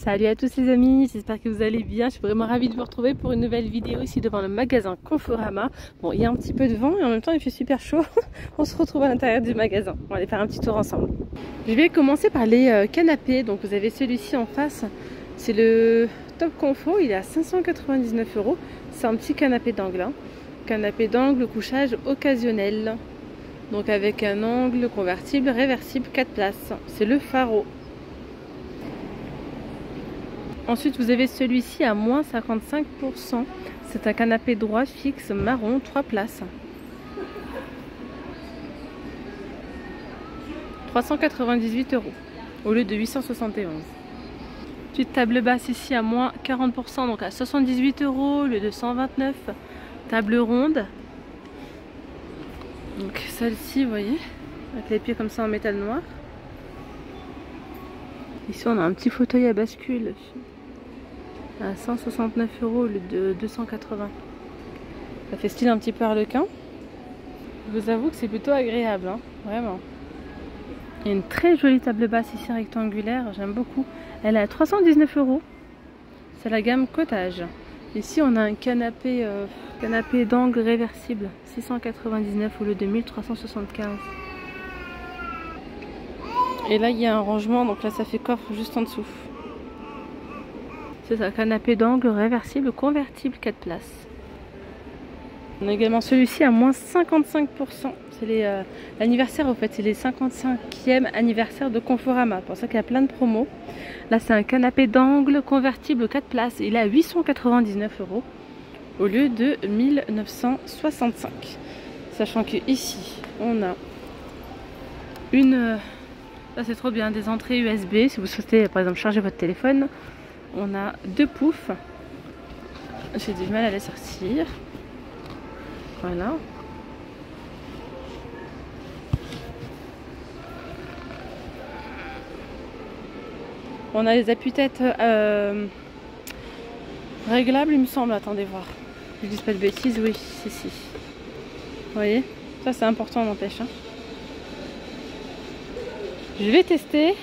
Salut à tous les amis, j'espère que vous allez bien. Je suis vraiment ravie de vous retrouver pour une nouvelle vidéo ici devant le magasin Conforama. Bon, il y a un petit peu de vent et en même temps il fait super chaud. On se retrouve à l'intérieur du magasin. On va aller faire un petit tour ensemble. Je vais commencer par les canapés. Donc vous avez celui-ci en face. C'est le Top Confort, il est à 599 €. C'est un petit canapé d'angle. Canapé d'angle, couchage occasionnel. Donc avec un angle convertible, réversible, 4 places. C'est le Faro. Ensuite, vous avez celui-ci à moins 55%. C'est un canapé droit fixe marron, 3 places. 398 € au lieu de 871. Petite table basse ici à moins 40%, donc à 78 € au lieu de 129. Table ronde. Donc celle-ci, vous voyez, avec les pieds comme ça en métal noir. Ici, on a un petit fauteuil à bascule à 169 € au lieu de 280. Ça fait style un petit peu harlequin. Je vous avoue que c'est plutôt agréable, hein, vraiment. Il y a une très jolie table basse ici rectangulaire, j'aime beaucoup. Elle est à 319 €. C'est la gamme cottage. Ici, on a un canapé d'angle réversible, 699 € au lieu de 1375. Et là, il y a un rangement, donc là, ça fait coffre juste en dessous. C'est un canapé d'angle réversible convertible 4 places. On a également celui-ci à moins 55%. C'est l'anniversaire, au fait, c'est les 55e anniversaire de Conforama. C'est pour ça qu'il y a plein de promos. Là, c'est un canapé d'angle convertible 4 places. Il est à 899 € au lieu de 1965. Sachant que ici, on a une... Là, c'est trop bien, des entrées USB. Si vous souhaitez, par exemple, charger votre téléphone. On a 2 poufs. J'ai du mal à les sortir. Voilà. On a les appuis-têtes réglables, il me semble. Attendez voir. Je dis pas de bêtises. Oui, si. Vous voyez, ça c'est important, n'empêche. Hein. Je vais tester.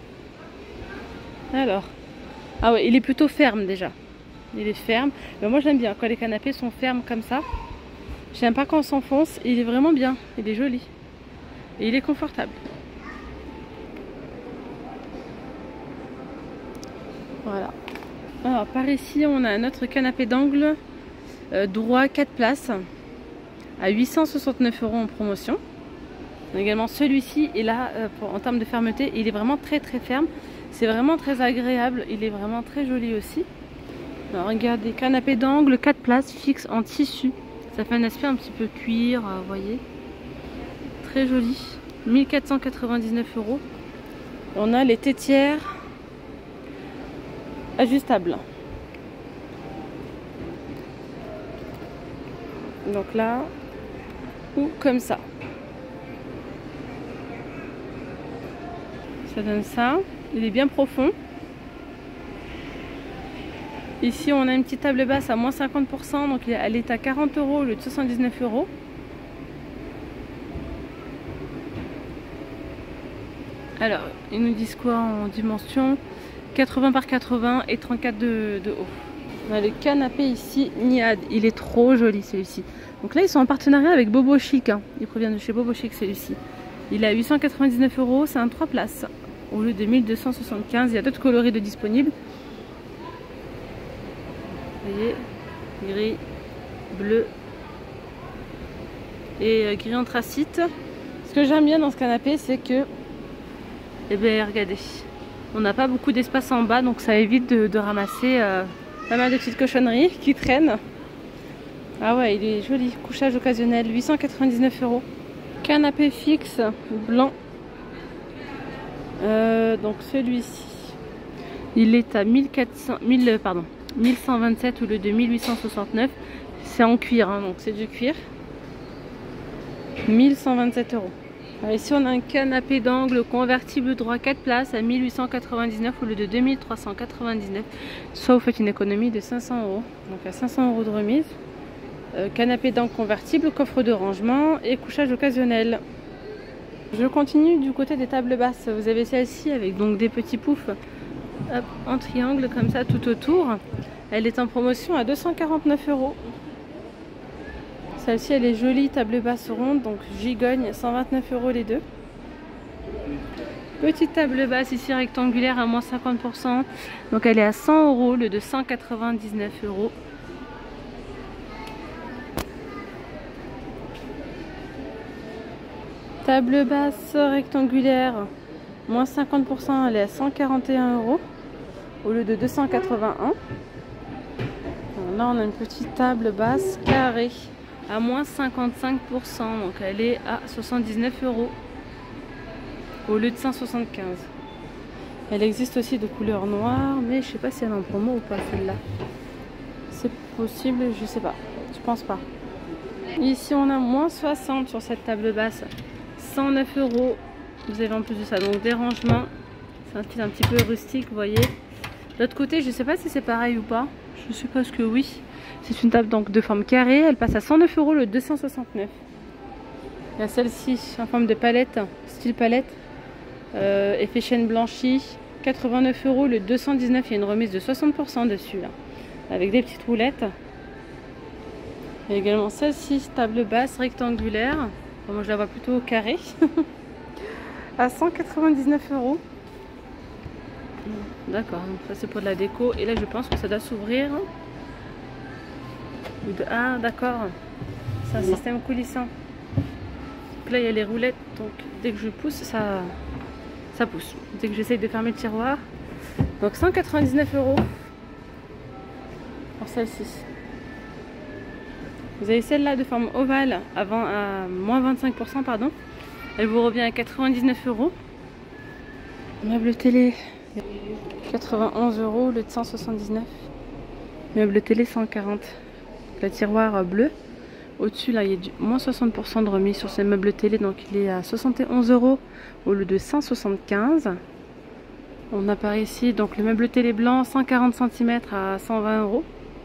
Alors. Ah ouais, il est plutôt ferme déjà. Il est ferme. Mais moi j'aime bien quand les canapés sont fermes comme ça. J'aime pas quand on s'enfonce. Il est vraiment bien. Il est joli. Et il est confortable. Voilà. Alors par ici on a un autre canapé d'angle droit 4 places à 869 € en promotion. On a également celui-ci et là en termes de fermeté il est vraiment très ferme. C'est vraiment très agréable, il est vraiment très joli aussi. Alors regardez, canapé d'angle 4 places fixe en tissu. Ça fait un aspect un petit peu cuir, vous voyez. Très joli. 1499 €. On a les tétières ajustables. Donc là, ou comme ça. Ça donne ça. Il est bien profond. Ici, on a une petite table basse à moins 50%. Donc, elle est à 40 € au lieu de 79 €. Alors, ils nous disent quoi en dimension? 80 par 80 et 34 de haut. On a le canapé ici, Niad. Il est trop joli celui-ci. Donc là, ils sont en partenariat avec Bobo Chic. Hein. Il provient de chez Bobo Chic celui-ci. Il est à 899 €. C'est un 3 places. Au lieu de 1275, il y a d'autres coloris de disponibles. Vous voyez, gris, bleu et gris anthracite. Ce que j'aime bien dans ce canapé, c'est que, eh bien, regardez, on n'a pas beaucoup d'espace en bas, donc ça évite de ramasser pas mal de petites cochonneries qui traînent. Ah ouais, il est joli. Couchage occasionnel, 899 €. Canapé fixe, blanc. Donc celui-ci, il est à 1127 au lieu de 1869. C'est en cuir, hein, donc c'est du cuir. 1127 €. Alors ici on a un canapé d'angle convertible droit 4 places à 1899 au lieu de 2399. Soit vous faites une économie de 500 €. Donc à 500 € de remise. Canapé d'angle convertible, coffre de rangement et couchage occasionnel. Je continue du côté des tables basses. Vous avez celle-ci avec donc des petits poufs Hop, en triangle comme ça tout autour. Elle est en promotion à 249 €. Celle-ci elle est jolie, table basse ronde, donc gigogne, 129 € les deux. Petite table basse ici rectangulaire à moins 50%, donc elle est à 100 € le de 199 €. Table basse rectangulaire, moins 50%, elle est à 141 € au lieu de 281. Là on a une petite table basse carrée à moins 55%, donc elle est à 79 € au lieu de 175. Elle existe aussi de couleur noire, mais je sais pas si elle est en promo ou pas celle-là. C'est possible, je sais pas, je pense pas. Ici on a moins 60 sur cette table basse, 109 €. Vous avez en plus de ça donc des rangements. C'est un style un petit peu rustique, vous voyez. De l'autre côté, je sais pas si c'est pareil ou pas. Je suppose que oui. C'est une table donc de forme carrée. Elle passe à 109 € le 269. Il y a celle-ci en forme de palette, style palette, effet chaîne blanchie, 89 € le 219. Il y a une remise de 60% dessus là, avec des petites roulettes. Il y a également celle-ci, table basse rectangulaire. Bon, moi je la vois plutôt carrée. À 199 €. D'accord, donc ça c'est pour de la déco. Et là je pense que ça doit s'ouvrir. Ah d'accord, c'est un système coulissant. Donc là il y a les roulettes, donc dès que je pousse ça pousse. Dès que j'essaye de fermer le tiroir. Donc 199 € pour celle-ci. Vous avez celle-là de forme ovale à moins 25%, pardon. Elle vous revient à 99 €. Meuble télé 91 € le de 179. Meuble télé 140. Le tiroir bleu. Au-dessus là il y a du moins 60% de remise sur ces meubles télé, donc il est à 71 € au lieu de 175. On apparaît ici donc le meuble télé blanc 140 cm à 120 €.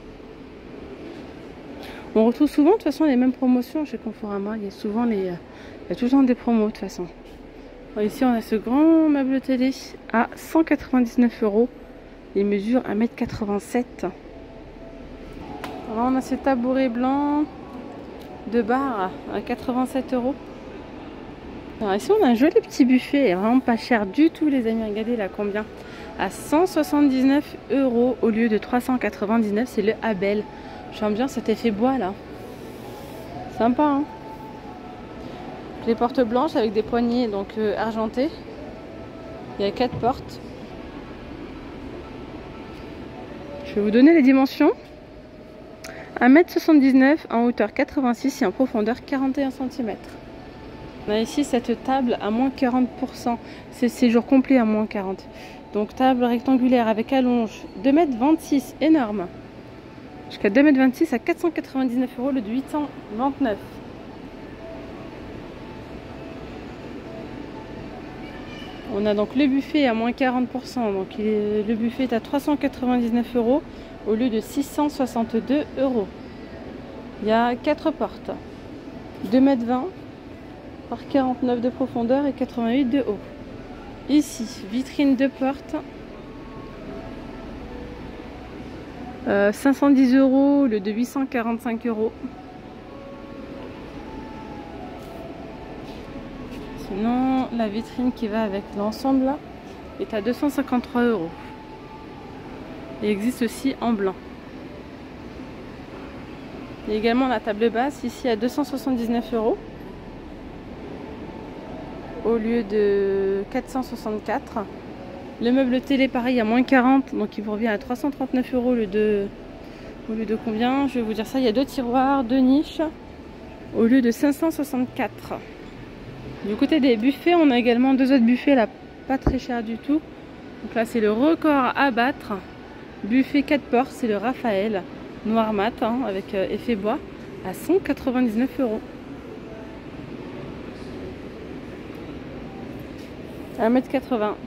On retrouve souvent de toute façon les mêmes promotions chez Conforama. Il y a souvent il y a toujours des promos de toute façon. Alors ici on a ce grand meuble télé à 199 €. Il mesure 1,87 m. Alors on a ce tabouret blanc de bar à 87 €. Alors ici on a un joli petit buffet, vraiment pas cher du tout les amis. Regardez là combien, à 179 € au lieu de 399. C'est le Abel. J'aime bien cet effet bois là, sympa hein. Les portes blanches avec des poignées donc argentées. Il y a 4 portes. Je vais vous donner les dimensions. 1,79 m en hauteur 86 et en profondeur 41 cm. On a ici cette table à moins 40%. C'est le séjour complet à moins 40. Donc table rectangulaire avec allonge 2,26 m, énorme. Jusqu'à 2,26 m à 499 € le de 829. On a donc le buffet à moins 40%. Donc le buffet est à 399 € au lieu de 662 €. Il y a 4 portes. 2,20 m par 49 de profondeur et 88 de haut. Ici, vitrine de porte. 510 € au lieu de 845 €. Sinon, la vitrine qui va avec l'ensemble là est à 253 €. Il existe aussi en blanc. Il y a également la table basse ici à 279 € au lieu de 464. Le meuble télé pareil à moins 40, donc il vous revient à 339 € au lieu de combien? Je vais vous dire ça. Il y a 2 tiroirs, 2 niches au lieu de 564. Du côté des buffets, on a également 2 autres buffets là, pas très cher du tout. Donc là c'est le record à battre. Buffet 4 portes, c'est le Raphaël noir mat hein, avec effet bois à 199 €. 1,80 m.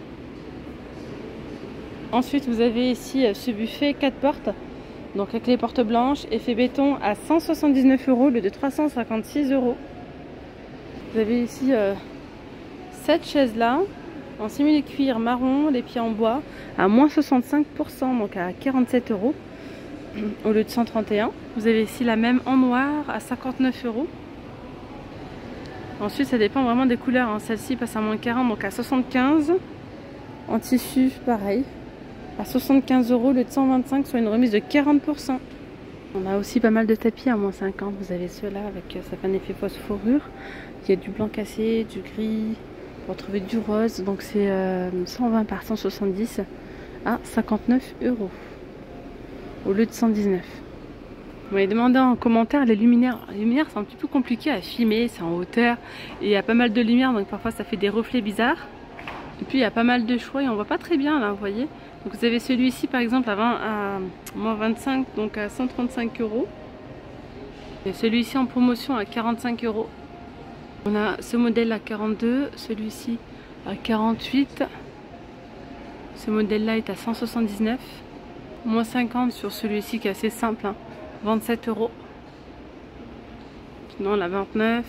Ensuite vous avez ici ce buffet 4 portes, donc avec les portes blanches, effet béton à 179 € au lieu de 356 €. Vous avez ici cette chaise là En simili-cuir marron, les pieds en bois, à moins 65%, donc à 47 € au lieu de 131. Vous avez ici la même en noir à 59 €. Ensuite, ça dépend vraiment des couleurs, hein. Celle-ci passe à moins 40, donc à 75. En tissu, pareil, à 75 € au lieu de 125, soit une remise de 40%. On a aussi pas mal de tapis à moins 50. Vous avez ceux-là avec ça fait un effet fausse fourrure. Il y a du blanc cassé, du gris. Pour trouver du rose, donc c'est 120 par 170 à 59 € au lieu de 119. Vous m'avez demandé en commentaire les luminaires. Les luminaires, c'est un petit peu compliqué à filmer, c'est en hauteur et il y a pas mal de lumière, donc parfois ça fait des reflets bizarres. Et puis il y a pas mal de choix et on voit pas très bien là, vous voyez. Donc vous avez celui-ci par exemple à moins 25, donc à 135 €. Et celui-ci en promotion à 45 €. On a ce modèle à 42, celui-ci à 48. Ce modèle-là est à 179. Moins 50 sur celui-ci qui est assez simple, hein, 27 €. Sinon, la 29.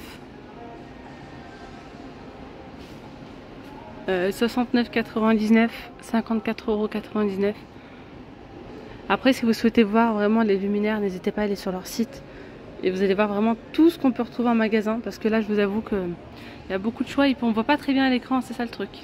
69,99, 54,99 €. Après, si vous souhaitez voir vraiment les luminaires, n'hésitez pas à aller sur leur site. Et vous allez voir vraiment tout ce qu'on peut retrouver en magasin. Parce que là, je vous avoue qu'il y a beaucoup de choix et on ne voit pas très bien à l'écran, c'est ça le truc.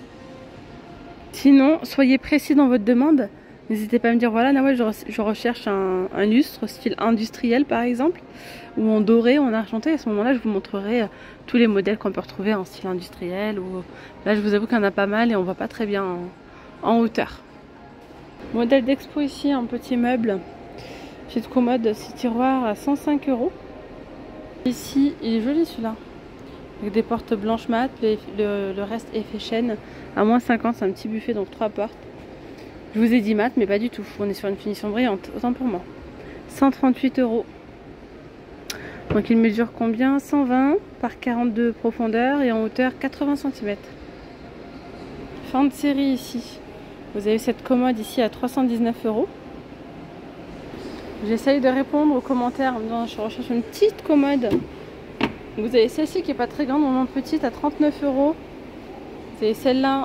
Sinon, soyez précis dans votre demande. N'hésitez pas à me dire, voilà, Nawel, je recherche un lustre, style industriel par exemple. Ou en doré, en argenté. À ce moment-là, je vous montrerai tous les modèles qu'on peut retrouver en style industriel. Ou... Là, je vous avoue qu'il y en a pas mal et on ne voit pas très bien en hauteur. Modèle d'expo ici, un petit meuble. Petite commode, 6 tiroirs à 105 €. Ici, il est joli celui-là. Avec des portes blanches mat, le reste effet chêne. À moins 50, c'est un petit buffet, donc 3 portes. Je vous ai dit mat, mais pas du tout. On est sur une finition brillante, autant pour moi. 138 €. Donc il mesure combien? 120 par 42 profondeur et en hauteur 80 cm. Fin de série ici. Vous avez cette commode ici à 319 €. J'essaye de répondre aux commentaires en me disant je recherche une petite commode. Vous avez celle-ci qui est pas très grande, vraiment petite, à 39 €. Vous avez celle-là,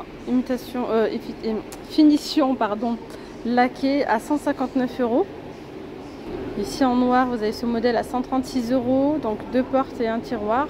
finition pardon, laquée à 159 €. Ici en noir, vous avez ce modèle à 136 €, donc 2 portes et un tiroir.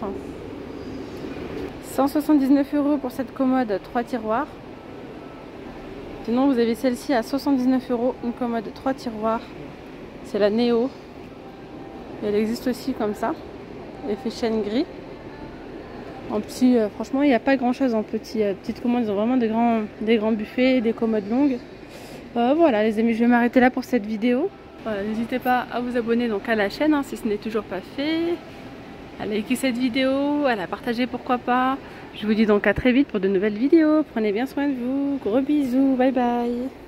179 € pour cette commode, 3 tiroirs. Sinon, vous avez celle-ci à 79 €, une commode 3 tiroirs. C'est la Néo. Et elle existe aussi comme ça. Effet chêne gris. En petit, franchement, il n'y a pas grand chose en petites commandes. Ils ont vraiment des grands buffets, des commodes longues. Voilà les amis, je vais m'arrêter là pour cette vidéo. Voilà, n'hésitez pas à vous abonner donc à la chaîne, hein, si ce n'est toujours pas fait. À liker cette vidéo, à la partager pourquoi pas. Je vous dis donc à très vite pour de nouvelles vidéos. Prenez bien soin de vous. Gros bisous. Bye bye.